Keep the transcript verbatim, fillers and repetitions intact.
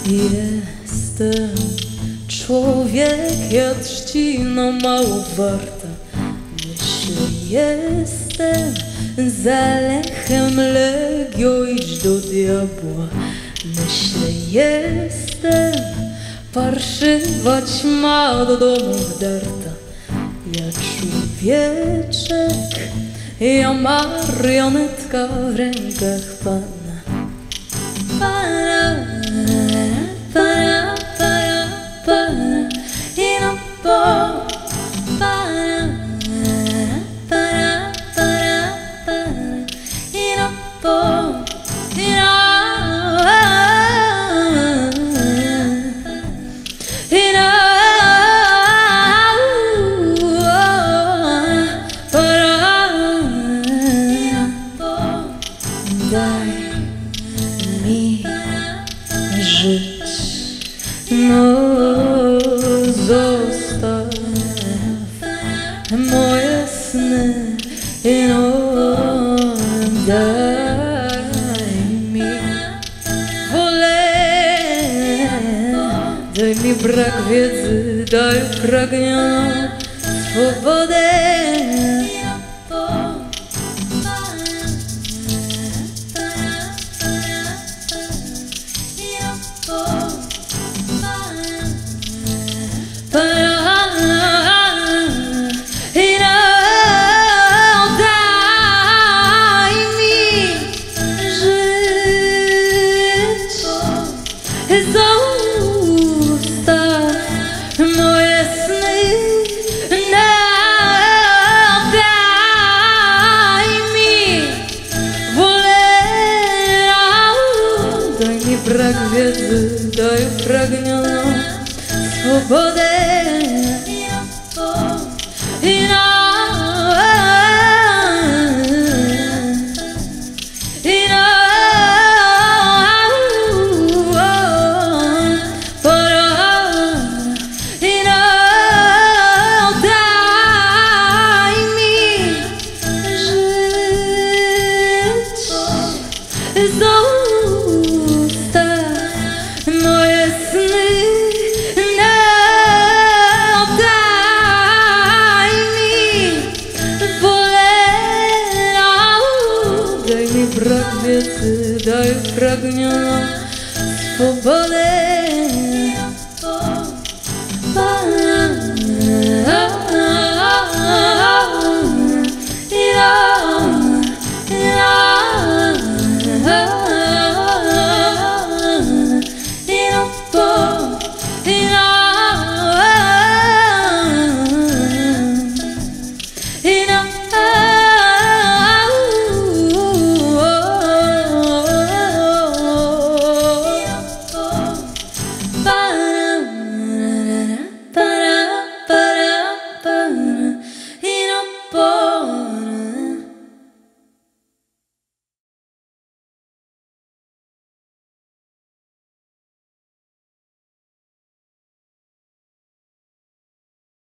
Jestem człowiekiem, trzcino mało warta. Myślę, jestem zalechem legio, idź do diabła. Myślę, jestem parszywa ćma do domu wdarta. Ja człowieczek, ja marionetka w rękach Pana. Para, para, para, para, i no po. Para, para, para, para, i no po. I no, i no, para, i no po. Daj mi żyć, no zostaw moje sny, no daj mi wolę, daj mi brak wiedzy, daj pragnioną swobodę. Zostaw moje sny, no daj mi wolę, daj mi brak wiedzy, daj pragnioną swobodę. I no, i no, zostaw moje sny, no daj mi wolę, daj mi brak wiedzy, daj pragnioną swobodę.